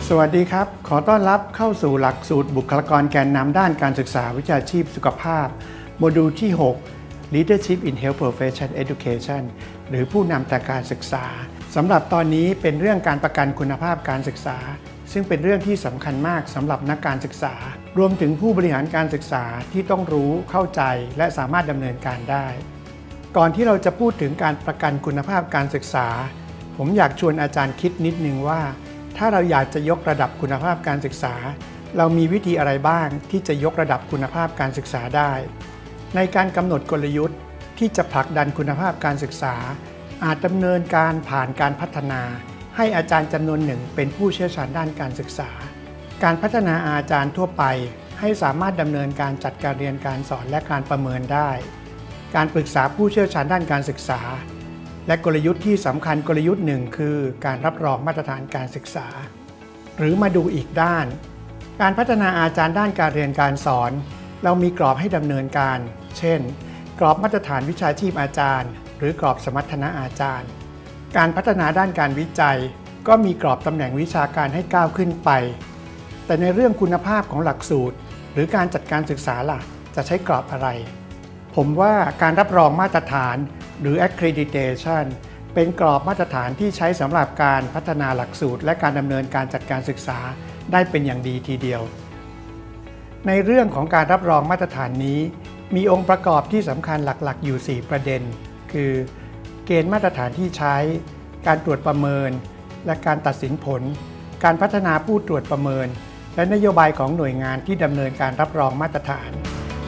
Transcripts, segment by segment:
สวัสดีครับขอต้อนรับเข้าสู่หลักสูตรบุคลากรแกนนำด้านการศึกษาวิชาชีพสุขภาพโมดูลที่ 6 Leadership in Health Profession Education หรือผู้นำทางการศึกษาสำหรับตอนนี้เป็นเรื่องการประกันคุณภาพการศึกษาซึ่งเป็นเรื่องที่สำคัญมากสำหรับนักการศึกษารวมถึงผู้บริหารการศึกษาที่ต้องรู้เข้าใจและสามารถดำเนินการได้ก่อนที่เราจะพูดถึงการประกันคุณภาพการศึกษาผมอยากชวนอาจารย์คิดนิดนึงว่าถ้าเราอยากจะยกระดับคุณภาพการศึกษาเรามีวิธีอะไรบ้างที่จะยกระดับคุณภาพการศึกษาได้ในการกำหนดกลยุทธ์ที่จะผลักดันคุณภาพการศึกษาอาจดำเนินการผ่านการพัฒนาให้อาจารย์จำนวนหนึ่งเป็นผู้เชี่ยวชาญด้านการศึกษาการพัฒนาอาจารย์ทั่วไปให้สามารถดำเนินการจัดการเรียนการสอนและการประเมินได้การปรึกษาผู้เชี่ยวชาญด้านการศึกษาและกลยุทธ์ที่สำคัญกลยุทธ์หนึ่งคือการรับรองมาตรฐานการศึกษาหรือมาดูอีกด้านการพัฒนาอาจารย์ด้านการเรียนการสอนเรามีกรอบให้ดำเนินการเช่นกรอบมาตรฐานวิชาชีพอาจารย์หรือกรอบสมรรถนะอาจารย์การพัฒนาด้านการวิจัยก็มีกรอบตำแหน่งวิชาการให้ก้าวขึ้นไปแต่ในเรื่องคุณภาพของหลักสูตรหรือการจัดการศึกษาล่ะจะใช้กรอบอะไรผมว่าการรับรองมาตรฐานหรือ accreditation เป็นกรอบมาตรฐานที่ใช้สำหรับการพัฒนาหลักสูตรและการดำเนินการจัดการศึกษาได้เป็นอย่างดีทีเดียวในเรื่องของการรับรองมาตรฐานนี้มีองค์ประกอบที่สำคัญหลักๆอยู่4ประเด็นคือเกณฑ์มาตรฐานที่ใช้การตรวจประเมินและการตัดสินผลการพัฒนาผู้ตรวจประเมินและนโยบายของหน่วยงานที่ดำเนินการรับรองมาตรฐาน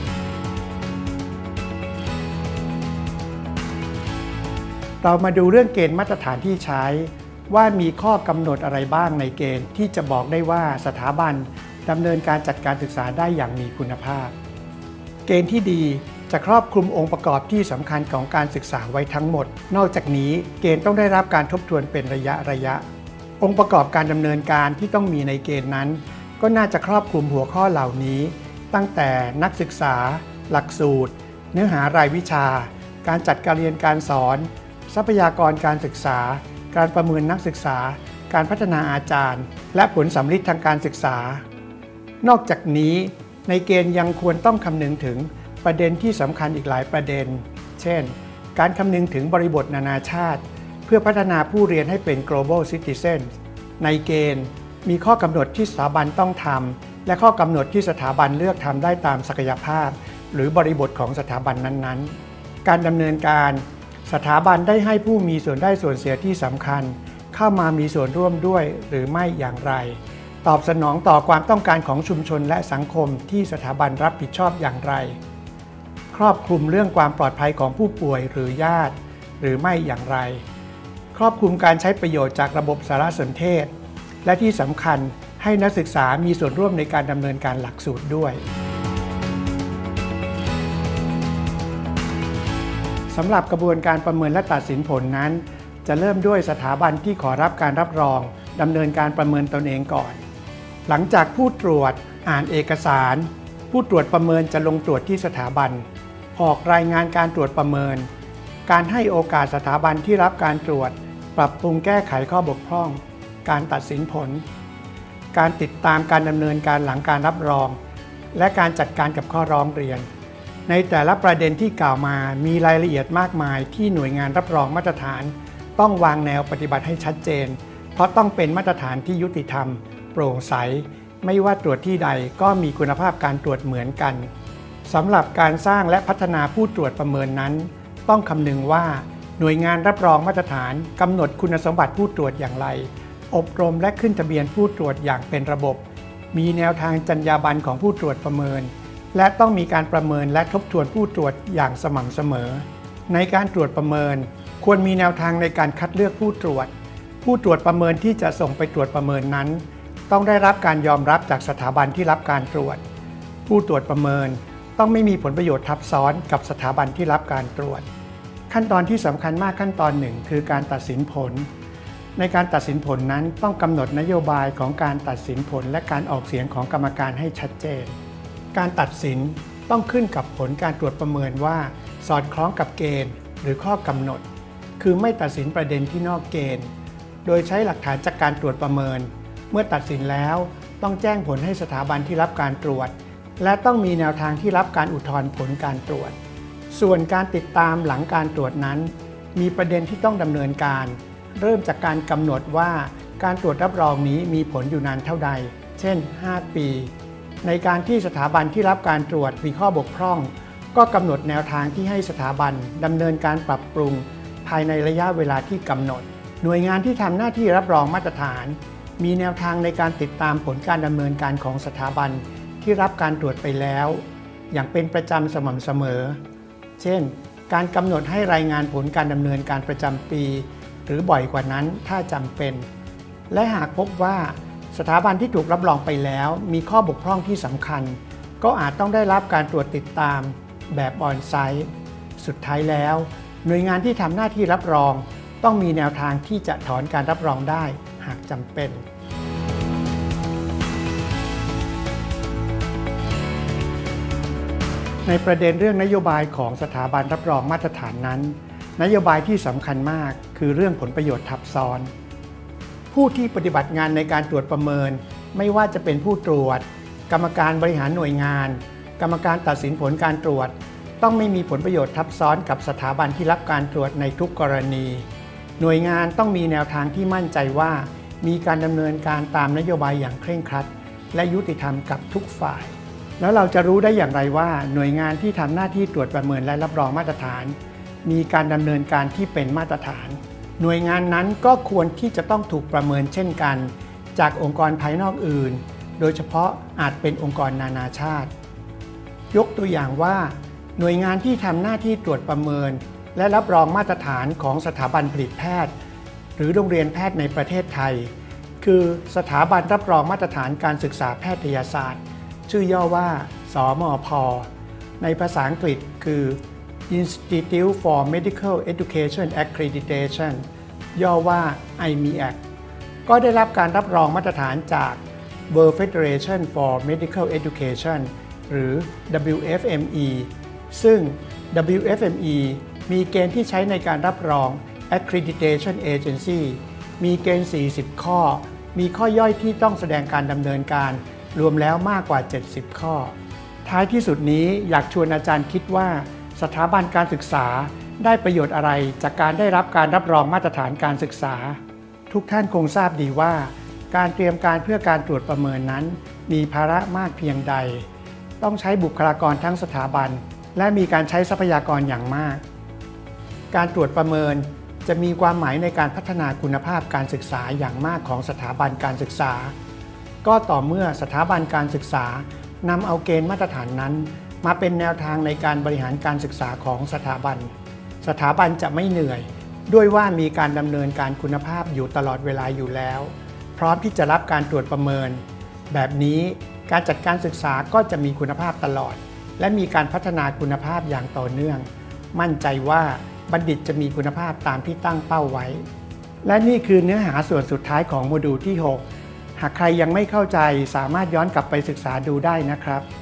เรามาดูเรื่องเกณฑ์มาตรฐานที่ใช้ว่ามีข้อกำหนดอะไรบ้างในเกณฑ์ที่จะบอกได้ว่าสถาบันดำเนินการจัดการศึกษาได้อย่างมีคุณภาพเกณฑ์ที่ดีจะครอบคลุมองค์ประกอบที่สำคัญของการศึกษาไว้ทั้งหมดนอกจากนี้เกณฑ์ต้องได้รับการทบทวนเป็นระยะองค์ประกอบการดำเนินการที่ต้องมีในเกณฑ์นั้นก็น่าจะครอบคลุมหัวข้อเหล่านี้ตั้งแต่นักศึกษาหลักสูตรเนื้อหารายวิชาการจัดการเรียนการสอนทรัพยากรการศึกษาการประเมินนักศึกษาการพัฒนาอาจารย์และผลสำลิดทางการศึกษานอกจากนี้ในเกณฑ์ยังควรต้องคำนึงถึงประเด็นที่สำคัญอีกหลายประเด็นเช่นการคำนึงถึงบริบทนานาชาติเพื่อพัฒนาผู้เรียนให้เป็น global citizen ในเกณฑ์มีข้อกำหนดที่สถาบันต้องทำและข้อกำหนดที่สถาบันเลือกทำได้ตามศักยภาพหรือบริบทของสถาบันนั้นๆการดำเนินการสถาบันได้ให้ผู้มีส่วนได้ส่วนเสียที่สำคัญเข้ามามีส่วนร่วมด้วยหรือไม่อย่างไรตอบสนองต่อความต้องการของชุมชนและสังคมที่สถาบันรับผิดชอบอย่างไรครอบคลุมเรื่องความปลอดภัยของผู้ป่วยหรือญาติหรือไม่อย่างไรครอบคลุมการใช้ประโยชน์จากระบบสารสนเทศและที่สำคัญให้นักศึกษามีส่วนร่วมในการดำเนินการหลักสูตรด้วยสำหรับกระบวนการประเมินและตัดสินผลนั้นจะเริ่มด้วยสถาบันที่ขอรับการรับรองดำเนินการประเมินตนเองก่อนหลังจากผู้ตรวจอ่านเอกสารผู้ตรวจประเมินจะลงตรวจที่สถาบันออกรายงานการตรวจประเมินการให้โอกาสสถาบันที่รับการตรวจปรับปรุงแก้ไขข้อบกพร่องการตัดสินผลการติดตามการดำเนินการหลังการรับรองและการจัดการกับข้อร้องเรียนในแต่ละประเด็นที่กล่าวมามีรายละเอียดมากมายที่หน่วยงานรับรองมาตรฐานต้องวางแนวปฏิบัติให้ชัดเจนเพราะต้องเป็นมาตรฐานที่ยุติธรรมโปร่งใสไม่ว่าตรวจที่ใดก็มีคุณภาพการตรวจเหมือนกันสำหรับการสร้างและพัฒนาผู้ตรวจประเมินนั้นต้องคำนึงว่าหน่วยงานรับรองมาตรฐานกำหนดคุณสมบัติผู้ตรวจอย่างไรอบรมและขึ้นทะเบียนผู้ตรวจอย่างเป็นระบบมีแนวทางจรรยาบรรณของผู้ตรวจประเมินและต้องมีการประเมินและทบทวนผู้ตรวจอย่างสม่ำเสมอในการตรวจประเมินควรมีแนวทางในการคัดเลือกผู้ตรวจประเมินที่จะส่งไปตรวจประเมินนั้นต้องได้รับการยอมรับจากสถาบันที่รับการตรวจผู้ตรวจประเมินต้องไม่มีผลประโยชน์ทับซ้อนกับสถาบันที่รับการตรวจขั้นตอนที่สำคัญมากขั้นตอนหนึ่งคือการตัดสินผลในการตัดสินผลนั้นต้องกำหนดนโยบายของการตัดสินผลและการออกเสียงของกรรมการให้ชัดเจนการตัดสินต้องขึ้นกับผลการตรวจประเมินว่าสอดคล้องกับเกณฑ์หรือข้อกำหนดคือไม่ตัดสินประเด็นที่นอกเกณฑ์โดยใช้หลักฐานจากการตรวจประเมินเมื่อตัดสินแล้วต้องแจ้งผลให้สถาบันที่รับการตรวจและต้องมีแนวทางที่รับการอุทธรณ์ผลการตรวจส่วนการติดตามหลังการตรวจนั้นมีประเด็นที่ต้องดำเนินการเริ่มจากการกำหนดว่าการตรวจรับรองนี้มีผลอยู่นานเท่าใดเช่น5 ปีในการที่สถาบันที่รับการตรวจมีข้อบกพร่องก็กำหนดแนวทางที่ให้สถาบันดำเนินการปรับปรุงภายในระยะเวลาที่กำหนดหน่วยงานที่ทำหน้าที่รับรองมาตรฐานมีแนวทางในการติดตามผลการดำเนินการของสถาบันที่รับการตรวจไปแล้วอย่างเป็นประจำสม่ำเสมอเช่นการกำหนดให้รายงานผลการดำเนินการประจำปีหรือบ่อยกว่านั้นถ้าจำเป็นและหากพบว่าสถาบันที่ถูกรับรองไปแล้วมีข้อบกพร่องที่สำคัญก็อาจต้องได้รับการตรวจติดตามแบบออนไซต์สุดท้ายแล้วหน่วยงานที่ทำหน้าที่รับรองต้องมีแนวทางที่จะถอนการรับรองได้หากจำเป็นในประเด็นเรื่องนโยบายของสถาบันรับรองมาตรฐานนั้นนโยบายที่สำคัญมากคือเรื่องผลประโยชน์ทับซ้อนผู้ที่ปฏิบัติงานในการตรวจประเมินไม่ว่าจะเป็นผู้ตรวจกรรมการบริหารหน่วยงานกรรมการตัดสินผลการตรวจต้องไม่มีผลประโยชน์ทับซ้อนกับสถาบันที่รับการตรวจในทุกกรณีหน่วยงานต้องมีแนวทางที่มั่นใจว่ามีการดำเนินการตามนโยบายอย่างเคร่งครัดและยุติธรรมกับทุกฝ่ายแล้วเราจะรู้ได้อย่างไรว่าหน่วยงานที่ทำหน้าที่ตรวจประเมินและรับรองมาตรฐานมีการดำเนินการที่เป็นมาตรฐานหน่วยงานนั้นก็ควรที่จะต้องถูกประเมินเช่นกันจากองค์กรภายนอกอื่นโดยเฉพาะอาจเป็นองค์กรนานาชาติยกตัวอย่างว่าหน่วยงานที่ทำหน้าที่ตรวจประเมินและรับรองมาตรฐานของสถาบันผลิตแพทย์หรือโรงเรียนแพทย์ในประเทศไทยคือสถาบันรับรองมาตรฐานการศึกษาแพทยศาสตร์ชื่อย่อว่าสมพ.ในภาษาอังกฤษคือ Institute for Medical Education Accreditation ย่อว่า IMEAC ก็ได้รับการรับรองมาตรฐานจาก World Federation for Medical Education หรือ WFME ซึ่ง WFME มีเกณฑ์ที่ใช้ในการรับรอง Accreditation Agency มีเกณฑ์40 ข้อมีข้อย่อยที่ต้องแสดงการดำเนินการรวมแล้วมากกว่า70 ข้อท้ายที่สุดนี้อยากชวนอาจารย์คิดว่าสถาบันการศึกษาได้ประโยชน์อะไรจากการได้รับการรับรองมาตรฐานการศึกษาทุกท่านคงทราบดีว่าการเตรียมการเพื่อการตรวจประเมินนั้นมีภาระมากเพียงใดต้องใช้บุคลากรทั้งสถาบันและมีการใช้ทรัพยากรอย่างมากการตรวจประเมินจะมีความหมายในการพัฒนาคุณภาพการศึกษาอย่างมากของสถาบันการศึกษาก็ต่อเมื่อสถาบันการศึกษานำเอาเกณฑ์มาตรฐานนั้นมาเป็นแนวทางในการบริหารการศึกษาของสถาบันจะไม่เหนื่อยด้วยว่ามีการดำเนินการคุณภาพอยู่ตลอดเวลาอยู่แล้วพร้อมที่จะรับการตรวจประเมินแบบนี้การจัดการศึกษาก็จะมีคุณภาพตลอดและมีการพัฒนาคุณภาพอย่างต่อเนื่องมั่นใจว่าบัณฑิตจะมีคุณภาพตามที่ตั้งเป้าไว้และนี่คือเนื้อหาส่วนสุดท้ายของโมดูลที่ 6หากใครยังไม่เข้าใจสามารถย้อนกลับไปศึกษาดูได้นะครับ